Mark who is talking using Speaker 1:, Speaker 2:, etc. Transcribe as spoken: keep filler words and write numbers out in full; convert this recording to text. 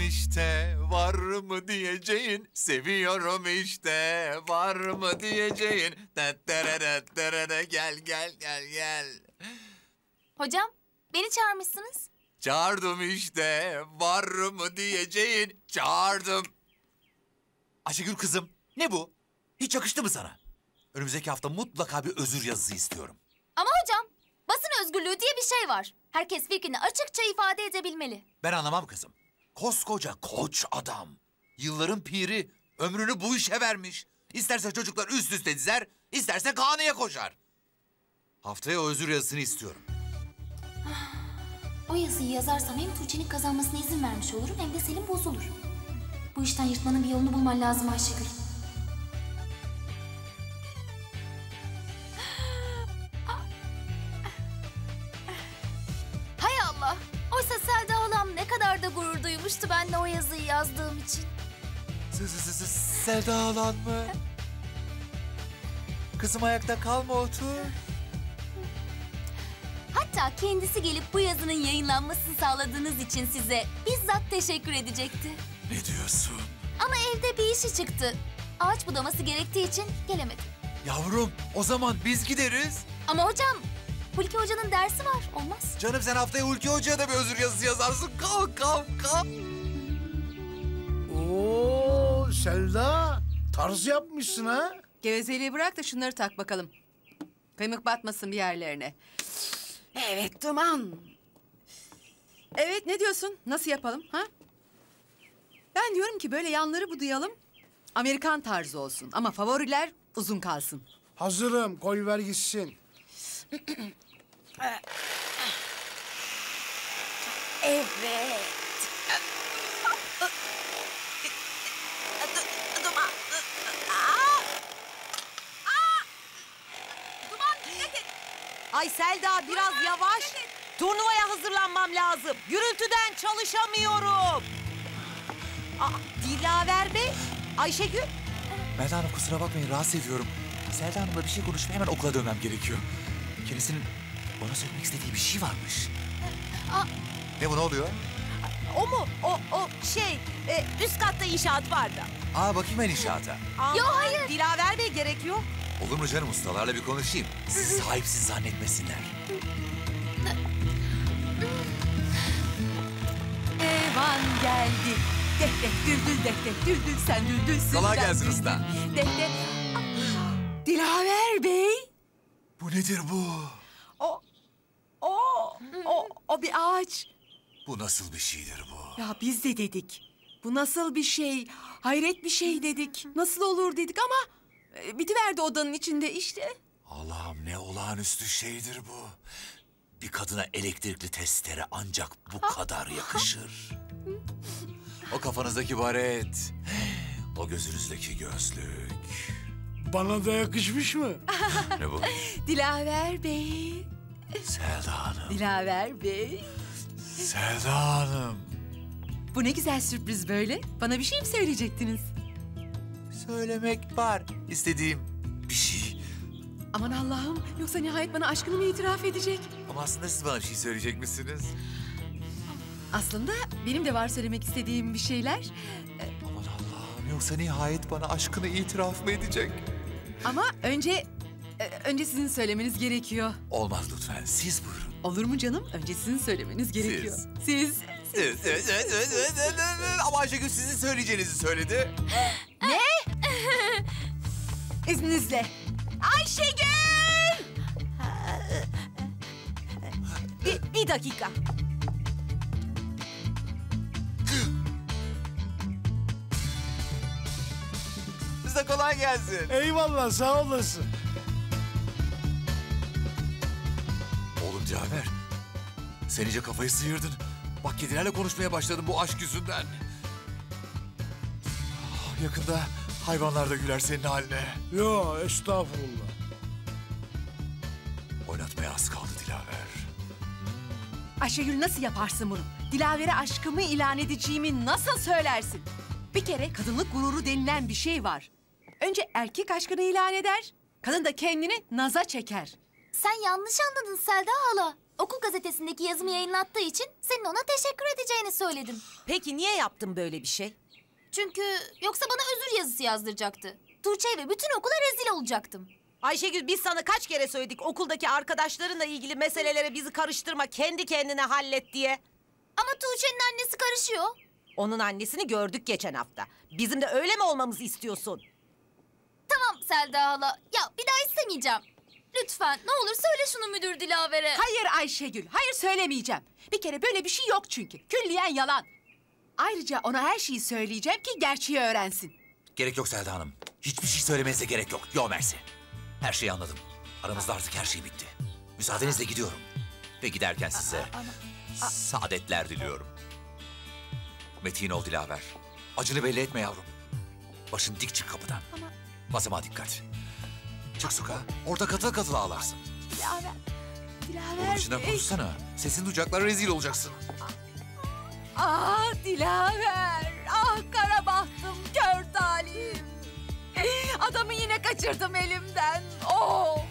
Speaker 1: işte, var mı diyeceğin? Seviyorum işte, var mı diyeceğin? Gel, gel, gel, gel.
Speaker 2: Hocam, beni çağırmışsınız.
Speaker 1: Çağırdım işte, var mı diyeceğin? Çağırdım. Ayşegül kızım, ne bu? Hiç yakıştı mı sana? Önümüzdeki hafta mutlaka bir özür yazısı istiyorum.
Speaker 2: Ama hocam, basın özgürlüğü diye bir şey var. Herkes fikrini açıkça ifade edebilmeli.
Speaker 1: Ben anlamam kızım. Koskoca koç adam. Yılların piri. Ömrünü bu işe vermiş. İsterse çocuklar üst üste dizer, isterse kanıya koşar. Haftaya o özür yazısını istiyorum.
Speaker 2: O yazıyı yazarsam hem Tuğçe'nin kazanmasına izin vermiş olurum hem de Selim bozulur. Bu işten yırtmanın bir yolunu bulman lazım Ayşegül. Hay Allah! Oysa Selda halam ne kadar da gurur duymuştu benimle o yazıyı yazdığım için.
Speaker 1: Selda Alan mı? Kızım ayakta kalma, otur.
Speaker 2: Hatta kendisi gelip bu yazının yayınlanmasını sağladığınız için size bizzat teşekkür edecekti.
Speaker 1: Ne diyorsun?
Speaker 2: Ama evde bir işi çıktı. Ağaç budaması gerektiği için gelemedi.
Speaker 1: Yavrum, o zaman biz gideriz.
Speaker 2: Ama hocam, Hulki Hoca'nın dersi var, olmaz.
Speaker 1: Canım sen haftaya Hulki Hoca'ya da bir özür yazısı yazarsın. Kalk, kalk, kalk.
Speaker 3: Oo Selda, tarz yapmışsın ha?
Speaker 4: Gevezeliği bırak da şunları tak bakalım. Kıymık batmasın bir yerlerine. Evet Duman. Evet ne diyorsun? Nasıl yapalım ha? Ben diyorum ki böyle yanları budayalım. Amerikan tarzı olsun ama favoriler uzun kalsın.
Speaker 3: Hazırım, koy ver gitsin.
Speaker 4: Evet. Duman. Duman dikkat et.
Speaker 5: Ay Selda biraz yavaş. Turnuvaya hazırlanmam lazım. Gürültüden çalışamıyorum. Aa, Dilaver Bey, Ayşegül.
Speaker 1: Melda Hanım kusura bakmayın, rahatsız ediyorum. Selda Hanım'la bir şey konuşmaya hemen okula dönmem gerekiyor. Kendisinin bana söylemek istediği bir şey varmış.
Speaker 2: Aa.
Speaker 1: Ne bu, ne oluyor?
Speaker 5: O mu? O, o şey, e, üst katta inşaat vardı.
Speaker 1: Aa, bakayım ben inşaata.
Speaker 5: Aman,
Speaker 2: Yo, hayır.
Speaker 5: Dilaver Bey gerek yok.
Speaker 1: Olur mu canım, ustalarla bir konuşayım. Sizi sahipsiz zannetmesinler.
Speaker 4: Evan geldi. Deh deh düldül deh deh düldül sen düldülsün.
Speaker 1: Kolay
Speaker 4: ben
Speaker 1: gelsin
Speaker 4: düldül.
Speaker 1: usta.
Speaker 4: Deh deh. Dilaver Bey.
Speaker 1: Bu nedir bu?
Speaker 4: O, o, o, o bir ağaç.
Speaker 1: Bu nasıl bir şeydir bu?
Speaker 4: Ya biz de dedik. Bu nasıl bir şey? Hayret bir şey dedik. Nasıl olur dedik ama e, bitiverdi odanın içinde işte.
Speaker 1: Allah'ım, ne olağanüstü şeydir bu. Bir kadına elektrikli testere ancak bu kadar yakışır. O kafanızdaki baret, o gözünüzdeki gözlük.
Speaker 3: Bana da yakışmış mı?
Speaker 1: Ne bu?
Speaker 4: Dilaver Bey.
Speaker 1: Selda Hanım.
Speaker 4: Dilaver Bey.
Speaker 1: Selda Hanım.
Speaker 4: Bu ne güzel sürpriz böyle. Bana bir şey mi söyleyecektiniz?
Speaker 1: Söylemek var istediğim bir şey.
Speaker 4: Aman Allah'ım, yoksa nihayet bana aşkını mı itiraf edecek?
Speaker 1: Ama aslında siz bana bir şey söyleyecek misiniz?
Speaker 4: Aslında benim de var söylemek istediğim bir şeyler.
Speaker 1: Aman Allah'ım, yoksa nihayet bana aşkını itiraf mı edecek?
Speaker 4: Ama önce, e, önce sizin söylemeniz gerekiyor.
Speaker 1: Olmaz lütfen, siz buyurun.
Speaker 4: Olur mu canım? Önce sizin söylemeniz gerekiyor. Siz. Siz.
Speaker 1: Evet, evet, evet, evet, evet, evet. Ama Ayşegül sizin söyleyeceğinizi söyledi.
Speaker 4: İzninizle. Ayşegül!
Speaker 5: Bir, bir dakika.
Speaker 1: Size kolay gelsin.
Speaker 3: Eyvallah, sağ olasın.
Speaker 1: Oğlum Cafer, sen iyice kafayı sıyırdın. Bak kedilerle konuşmaya başladın bu aşk yüzünden. Ah, yakında hayvanlar da güler senin haline.
Speaker 3: Yo, estağfurullah.
Speaker 1: Oynatmaya az kaldı Dilaver.
Speaker 4: Ayşegül nasıl yaparsın bunu? Dilaver'e aşkımı ilan edeceğimi nasıl söylersin? Bir kere kadınlık gururu denilen bir şey var. Önce erkek aşkını ilan eder, kadın da kendini naza çeker.
Speaker 2: Sen yanlış anladın Selda hala. okul gazetesindeki yazımı yayınlattığı için senin ona teşekkür edeceğini söyledim.
Speaker 5: Peki niye yaptın böyle bir şey?
Speaker 2: Çünkü yoksa bana özür yazısı yazdıracaktı. Tuğçe'ye ve bütün okula rezil olacaktım.
Speaker 5: Ayşegül biz sana kaç kere söyledik okuldaki arkadaşlarınla ilgili meselelere bizi karıştırma, kendi kendine hallet diye.
Speaker 2: Ama Tuğçe'nin annesi karışıyor.
Speaker 5: Onun annesini gördük geçen hafta. Bizim de öyle mi olmamızı istiyorsun?
Speaker 2: Tamam Selda hala. Ya bir daha istemeyeceğim. Lütfen ne olur söyle şunu müdür Dilaver'e.
Speaker 4: Hayır Ayşegül, hayır söylemeyeceğim. Bir kere böyle bir şey yok çünkü. Külliyen yalan. Ayrıca ona her şeyi söyleyeceğim ki gerçeği öğrensin.
Speaker 1: Gerek yok Selda Hanım. Hiçbir şey söylemenize gerek yok. Yo mersi. Her şeyi anladım. Aramızda artık her şey bitti. Müsaadenizle gidiyorum. Ve giderken size saadetler diliyorum. Metin ol Dilaver. Acını belli etme yavrum. Başın dik çık kapıdan. Basamağa dikkat. Çık sokağa. Orada katıl katıl ağlarsın.
Speaker 4: Dilaver,
Speaker 1: Onun
Speaker 4: Dilaver
Speaker 1: içinden
Speaker 4: Bey.
Speaker 1: konuşsana. Sesini duyacaklar, rezil olacaksın.
Speaker 4: Ah Dilaver, ah kara bahtım, kör talihim. Adamı yine kaçırdım elimden. Oh!